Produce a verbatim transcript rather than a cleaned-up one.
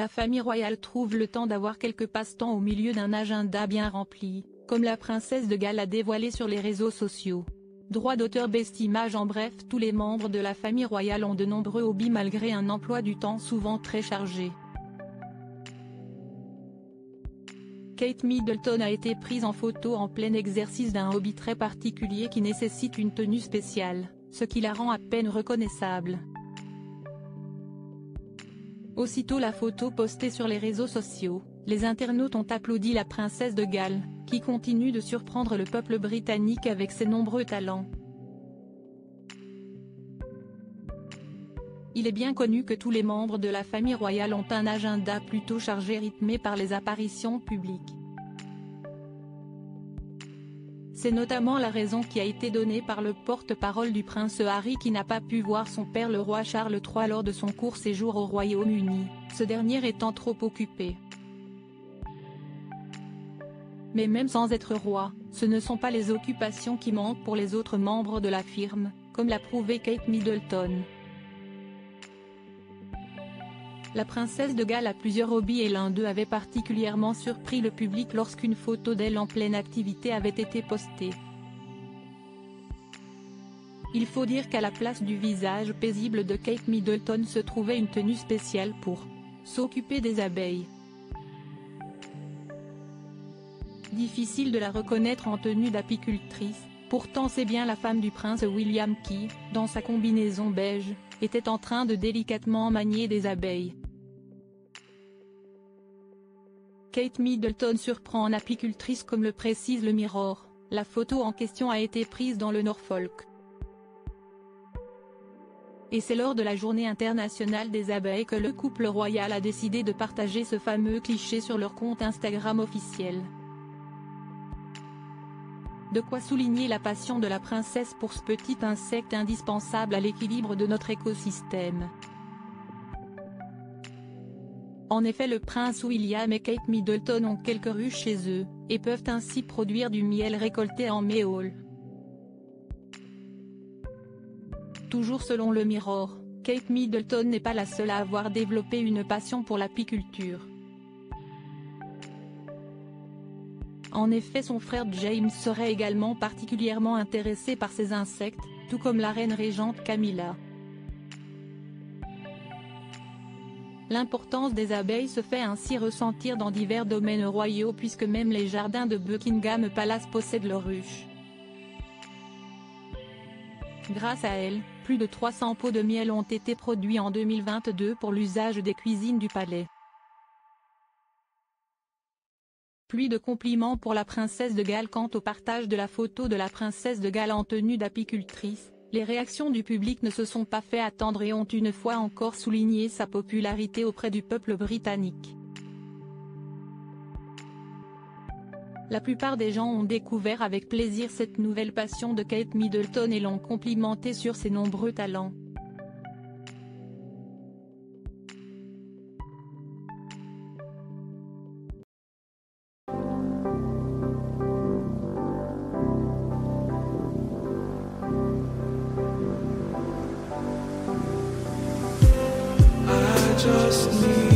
La famille royale trouve le temps d'avoir quelques passe-temps au milieu d'un agenda bien rempli, comme la princesse de Galles a dévoilé sur les réseaux sociaux. Droit d'auteur, best image. En bref, tous les membres de la famille royale ont de nombreux hobbies malgré un emploi du temps souvent très chargé. Kate Middleton a été prise en photo en plein exercice d'un hobby très particulier qui nécessite une tenue spéciale, ce qui la rend à peine reconnaissable. Aussitôt la photo postée sur les réseaux sociaux, les internautes ont applaudi la princesse de Galles, qui continue de surprendre le peuple britannique avec ses nombreux talents. Il est bien connu que tous les membres de la famille royale ont un agenda plutôt chargé, rythmé par les apparitions publiques. C'est notamment la raison qui a été donnée par le porte-parole du prince Harry, qui n'a pas pu voir son père le roi Charles trois lors de son court séjour au Royaume-Uni, ce dernier étant trop occupé. Mais même sans être roi, ce ne sont pas les occupations qui manquent pour les autres membres de la firme, comme l'a prouvé Kate Middleton. La princesse de Galles a plusieurs hobbies et l'un d'eux avait particulièrement surpris le public lorsqu'une photo d'elle en pleine activité avait été postée. Il faut dire qu'à la place du visage paisible de Kate Middleton se trouvait une tenue spéciale pour s'occuper des abeilles. Difficile de la reconnaître en tenue d'apicultrice, pourtant c'est bien la femme du prince William qui, dans sa combinaison beige, était en train de délicatement manier des abeilles. Kate Middleton surprend en apicultrice comme le précise le Mirror. La photo en question a été prise dans le Norfolk. Et c'est lors de la journée internationale des abeilles que le couple royal a décidé de partager ce fameux cliché sur leur compte Instagram officiel. De quoi souligner la passion de la princesse pour ce petit insecte indispensable à l'équilibre de notre écosystème. En effet, le prince William et Kate Middleton ont quelques ruches chez eux, et peuvent ainsi produire du miel récolté en méhol. Toujours selon le Mirror, Kate Middleton n'est pas la seule à avoir développé une passion pour l'apiculture. En effet, son frère James serait également particulièrement intéressé par ces insectes, tout comme la reine régente Camilla. L'importance des abeilles se fait ainsi ressentir dans divers domaines royaux, puisque même les jardins de Buckingham Palace possèdent leurs ruches. Grâce à elles, plus de trois cents pots de miel ont été produits en deux mille vingt-deux pour l'usage des cuisines du palais. Pluie de compliments pour la princesse de Galles. Quant au partage de la photo de la princesse de Galles en tenue d'apicultrice, les réactions du public ne se sont pas fait attendre et ont une fois encore souligné sa popularité auprès du peuple britannique. La plupart des gens ont découvert avec plaisir cette nouvelle passion de Kate Middleton et l'ont complimentée sur ses nombreux talents. Just need